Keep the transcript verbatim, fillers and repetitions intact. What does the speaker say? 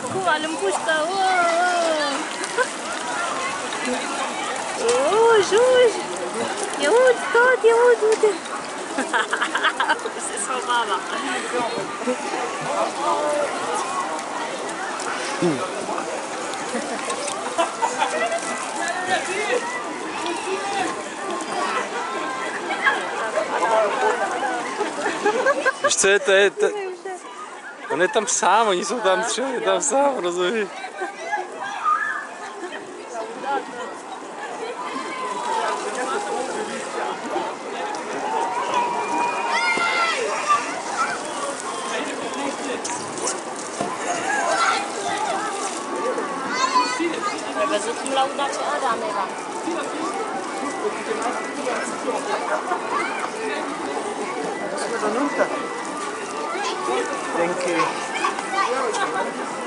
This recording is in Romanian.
Acum îl împușcă. Uși, uși. E ud tot, e ud, uite. Se sfă mama. Víš co je, to je, to, on je tam sám, oni jsou tam tři, je tam sám, rozumíš? Ai văzut cum l-au dat ce ăla, Neva? Thank you.